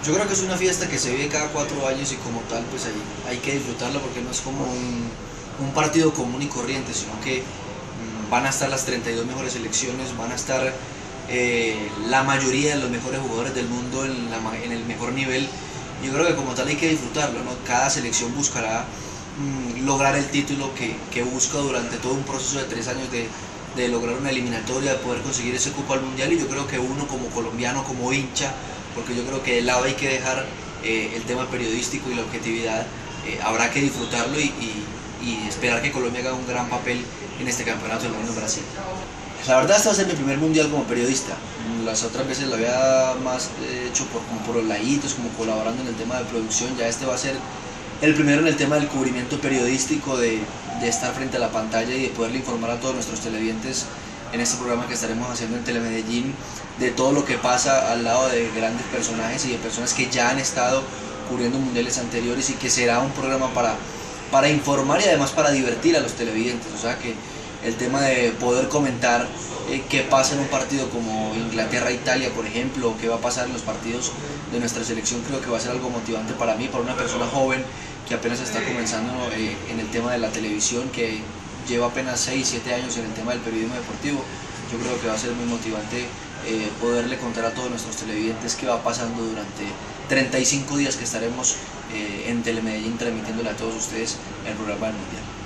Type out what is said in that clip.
Yo creo que es una fiesta que se vive cada 4 años y como tal pues hay que disfrutarla porque no es como un partido común y corriente, sino que van a estar las 32 mejores selecciones, van a estar la mayoría de los mejores jugadores del mundo en el mejor nivel. Yo creo que como tal hay que disfrutarlo, ¿no? Cada selección buscará lograr el título que busca durante todo un proceso de 3 años de lograr una eliminatoria, de poder conseguir ese cupo al mundial, y yo creo que uno como colombiano, como hincha, porque yo creo que de lado hay que dejar el tema periodístico y la objetividad, habrá que disfrutarlo y esperar que Colombia haga un gran papel en este campeonato del mundo en Brasil. La verdad, este va a ser mi primer mundial como periodista. Las otras veces lo había más hecho como por los laditos, como colaborando en el tema de producción. Ya este va a ser el primero en el tema del cubrimiento periodístico, de estar frente a la pantalla y de poderle informar a todos nuestros televidentes en este programa que estaremos haciendo en Telemedellín, de todo lo que pasa al lado de grandes personajes y de personas que ya han estado cubriendo mundiales anteriores, y que será un programa para informar y además para divertir a los televidentes. O sea que el tema de poder comentar qué pasa en un partido como Inglaterra-Italia, por ejemplo, o qué va a pasar en los partidos de nuestra selección, creo que va a ser algo motivante para mí, para una persona joven que apenas está comenzando en el tema de la televisión, que lleva apenas 6, 7 años en el tema del periodismo deportivo. Yo creo que va a ser muy motivante poderle contar a todos nuestros televidentes qué va pasando durante 35 días que estaremos en Telemedellín transmitiéndole a todos ustedes el programa del Mundial.